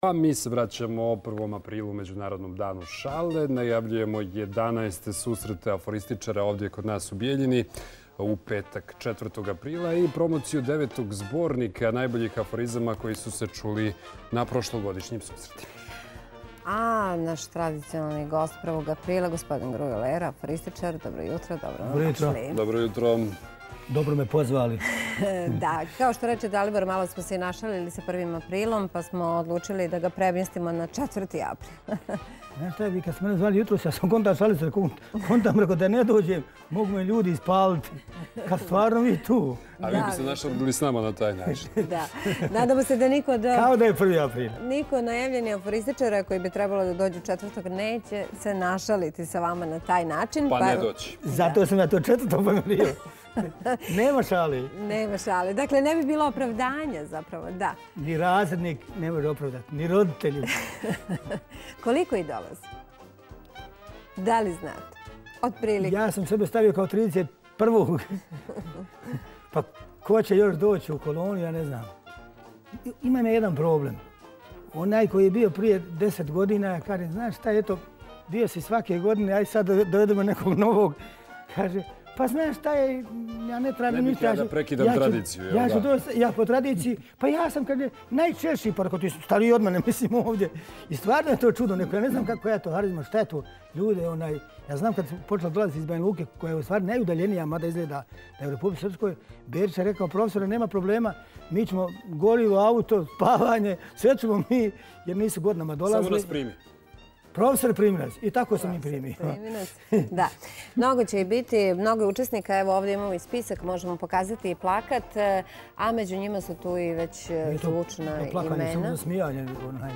A mi se vraćamo 1. aprilu, Međunarodnom danu šale. Najavljujemo 11. susrete aforističara ovdje kod nas u Bijeljini u petak 4. aprila i promociju 9. zbornika najboljih aforizama koji su se čuli na prošlogodišnjim susretima. A naš tradicionalni gost 1. aprila, gospodin Grujo Lera, aforističar. Dobro jutro, dobro došli. Dobro jutro. Dobro me pozvali. Da, kao što reče Dalibor, malo smo se i našalili sa 1. aprilom, pa smo odlučili da ga premjestimo na 4. april. Znaš šta, vi kad smo mene zvali jutros, ja sam konta šalio se, kontam rekao da ne dođem, mogu me ljudi ispaliti. Kad stvarno vi tu. A vi biste našalili s nama na taj način. Da, nadamo se da niko Kao da je 1. april. Niko najavljeni aforističara koji bi trebalo da dođu 4. neće se našaliti sa vama na taj način. Pa ne doći. Zato sam ja to 4. pomerio. Nema šali. Nema šali. Dakle, ne bi bilo opravdanja zapravo, da. Ni razrednik ne može opravdati, ni roditelji. Koliko ih dolazi? Da li znate? Otprilike. Ja sam sebe stavio kao 31. Pa ko će još doći u kolonu, ja ne znam. Imam jedan problem. Onaj koji je bio prije 10 godina, ja kažem, znaš šta, eto, bio si svake godine, aj sad dovedemo nekog novog. Kaže, pa znaš šta je, ja ne trebam ništa. Ne bih ja da prekidam tradiciju. Ja po tradiciji, pa ja sam kad je najčešći, pa ako ti su stariji od mene, mislim ovdje. I stvarno je to čudo, neko, ja ne znam kako je to harizma, šta je to ljude, ja znam kad sam počela dolaziti iz Banja Luke, koja je u stvari najudaljenija, mada izgleda da je u Republici Srpskoj, Berić je rekao, profesore, nema problema, mi ćemo gorivo, auto, spavanje, sve ćemo mi, jer nisu godinama dolazili. Samo nas primi. Profesor primi nas. I tako sam i primio. Da. Mnogo će i biti, mnogo učesnika. Evo ovdje imamo i spisak, možemo pokazati i plakat, a među njima su tu i već zvučna imena. Plakanje samo za smijanje.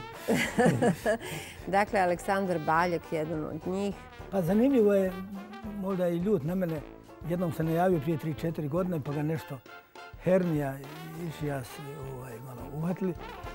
Dakle, Aleksandar Baljak, jedan od njih. Pa zanimljivo je, možda i ljut na mene, jednom se najavio prije 3-4 godine, pa ga nešto hernija, išija se malo uhvatili.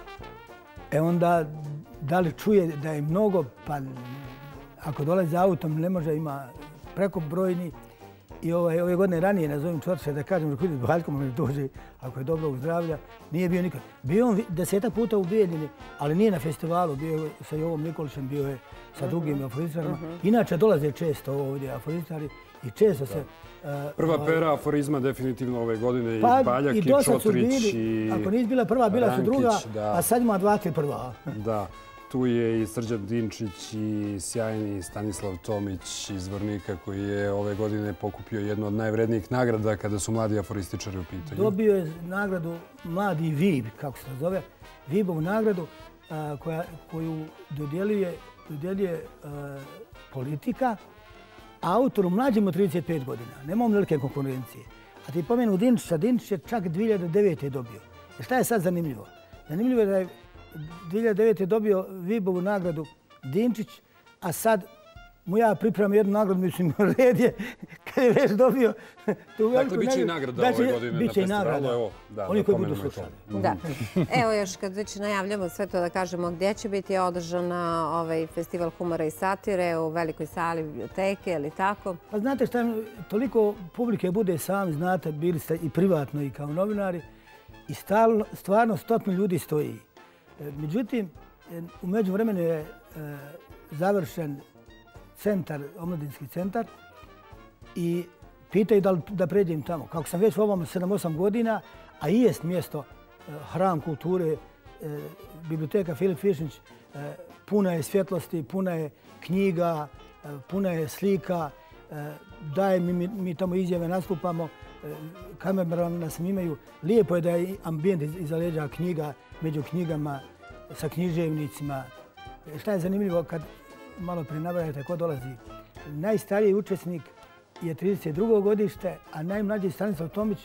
Onda, da li čuje da je mnogo, pa ako dolazi autom ne može, ima prekobrojni. I ove godine ranije, nazovem četvrše, da kažem, rekao idem Baljkom, ne dođe, ako je dobro zdravlja, nije bio nikad. Bio on 10 puta u Bijeljini, ali nije na festivalu, bio je sa Jovom Nikolićem, bio je sa drugim aforističarima. Inače dolaze često ovdje aforističari i često se... Prva pera aforizma definitivno ove godine i Baljak i Čotrić i ako nije bila prva, bila su druga, a sad ima 2-3 prva. Da, tu je i Srđan Dinčić i sjajni Stanislav Tomić iz Zvornika koji je ove godine pokupio jednu od najvrednijih nagrada kada su mladi aforističari u pitanju. Dobio je nagradu Mladi Vib, kako se zove, Vibovu nagradu koju dodjeljuje politika autoru mlađem od 35 godina. Nemamo velike konkurencije. A ti pomenu Dinčića, Dinčić je čak 2009. dobio. Šta je sad zanimljivo? Zanimljivo je da je 2009. dobio Vibovu nagradu Dinčić, a sad mu ja pripremam jednu nagradu, mislim, red je, kad je već dobio tu veliku nagradu. Dakle, bit će i nagrada ove godine na festivalu, evo, da pomenemo i to. Da. Evo još kad već najavljamo sve to da kažemo gdje će biti održana ovaj festival humora i satire u velikoj sali biblioteke ili tako. Pa znate šta, toliko publike bude sami, znate, bili ste i privatno i kao novinari i stvarno 100 ljudi stoji. Međutim, u međuvremenu je završen omladinski centar i pitaju da pređem tamo. Kako sam već u ovom 7-8 godina, a i jest mjesto, hram kulture, biblioteka Filip Fišnić, puna je svjetlosti, puna je knjiga, puna je slika, daje mi tamo izjave, nastupamo, kamerman nas imaju. Lijepo je da je ambijent iza leđa knjiga, među knjigama, sa književnicima. Šta je zanimljivo kad malo prije nabrajate ko dolazi. Najstariji učesnik je 32. godište, a najmlađi Stanislav Tomić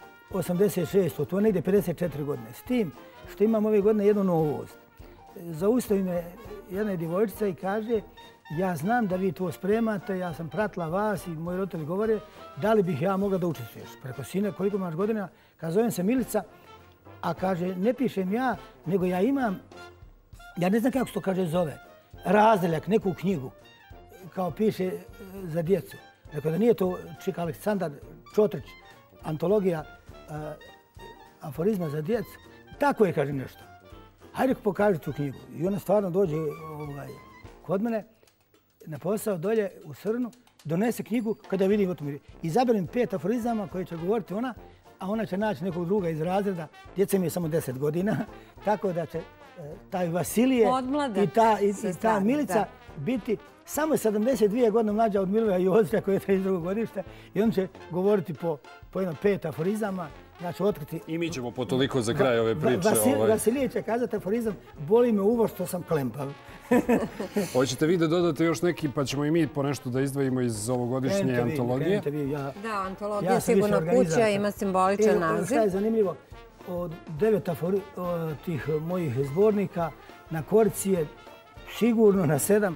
86. To je negdje 54 godine. S tim što imam ove godine jednu novost. Zaustavi me jedna djevojčica i kaže ja znam da vi to spremate, ja sam pratila vas i moji roditelji govore da li bih ja mogla da učestvuješ. Preko sine, koliko imaš godina, kaže zovem se Milica, a kaže ne pišem ja, nego ja imam, ja ne znam kako se to kaže zove, razdeljak, neku knjigu, kao piše za djecu. Rekao da nije to čika Aleksandar Čotrić, antologija aforizma za djecu. Tako je, kažem nešto. hajde pokaži tu knjigu. I ona stvarno dođe kod mene na posao dolje u Srnu, donese knjigu kada vidim o tome. Izaberem 5 aforizama koje će govoriti ona, a ona će naći nekog druga iz razreda. Djeca mi je samo 10 godina, tako da će taj Vasilije i ta Milica biti samo 72 godine mlađa od Miloja Jozića koji je 32. godište i on će govoriti po jedno 5 aforizama. Znači, otkriti... I mi ćemo po toliko za kraj ove priče. Vasilije će kazati aforizam, boli me uvo što sam klempav. Hoćete vi da dodate još neki, pa ćemo i mi po nešto da izdvojimo iz ovogodišnje antologije? Da, antologija Sigurna kuća ima simboličan naziv. Šta je zanimljivo, od 9 tih mojih zbornika na korici je sigurno na 7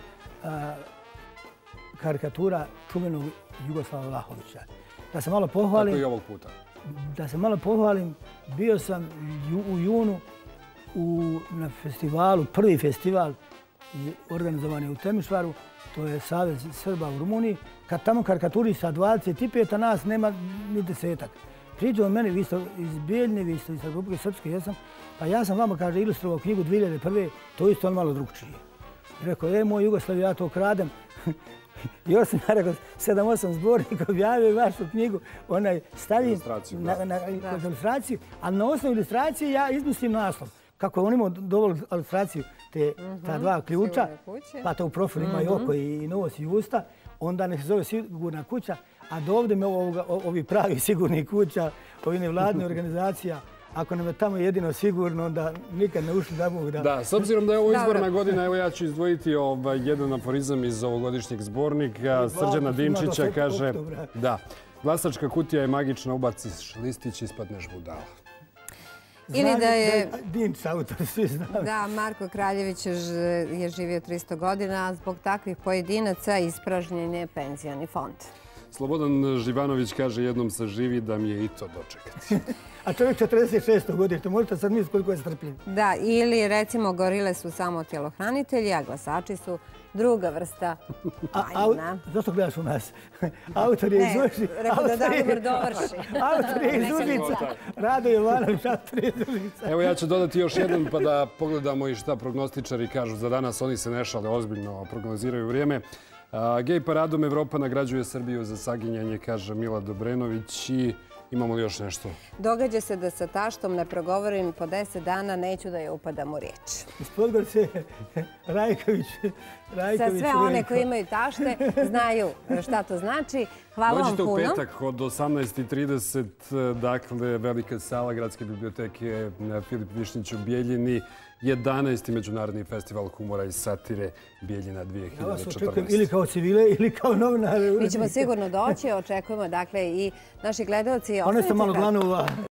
karikatura čuvenog Jugoslava Vlahovića. Da se malo pohvalim... Tako i ovog puta. Da se malo pohvalim, bio sam u junu na festivalu, prvi festival organizovan je u Temišvaru, to je Savez Srba u Rumuniji. Kad tamo karikaturista 25, a nas nema ni 10-ak. Priđe on meni, vi ste iz Bijeljne, vi ste iz Republike Srpske, jesam. Pa ja sam vama, kaže, ilustrovao knjigu 2001. To isto on malo drugčije. Rekao, moj Jugoslav, ja to kradem. Još sam rekao, 7-8 zbornika objavio vašu knjigu, onaj stavim na ilustraciju, ali na osnovu ilustracije ja izmislim naslov. Kako on imao dovoljnu ilustraciju, ta 2 ključa, pa to u profilu ima i oko i nos i usta, onda ne se zove Sigurna kuća, a do ovdje me ovi pravi sigurnih kuća, ovi nevladne organizacija, ako nam je tamo jedino sigurno, onda nikad ne ušli da Bog da... Da, s obzirom da je ovo izborna godina, evo ja ću izdvojiti jedan aforizam iz ovogodišnjeg zbornika. Srđana Dimčića kaže... Da, glasačka kutija je magična, ubaciš listić, ispadneš budala. Ili da je... Dimč, autor, svi znamo. Da, Marko Kraljević je živio 300 godina, a zbog takvih pojedinaca ispražnjen je penzioni fond. Slobodan Živanović kaže jednom se živi da mi je i to dočekati. A čovjek 46. godište, možete sad misliti koliko je strpljiv. Da, ili recimo gorile su samo tjelohranitelji, a glasači su druga vrsta majmuna. Zašto gledaš u nas? Autor je iz Užica. Ne, rekao da Dalibor dovrši. Autor je iz Užica. Rado Jovanović, autor je iz Užica. Evo ja ću dodati još jedan pa da pogledamo i šta prognostičari kažu za danas. Oni se ne šale, ozbiljno prognoziraju vrijeme. Gej paradom Evropa nagrađuje Srbiju za saginjanje, kaže Mila Dobrenović. I imamo li još nešto? Događa se da sa taštom ne progovorim po 10 dana, neću da je upadam u riječ. Iz Podgorice Rajković. Za sve one koji imaju tašte znaju šta to znači. Hvala vam puno. Dođite u petak od 18:30, dakle, velika sala Gradske biblioteke Filip Višnjić u Bijeljini. 11. Međunarodni festival humora i satire Bijeljina 2014. Ja vas očekujem ili kao civile ili kao novinare. Mi ćemo sigurno doći, očekujemo dakle i naši gledalci. Ono ste malo glanova.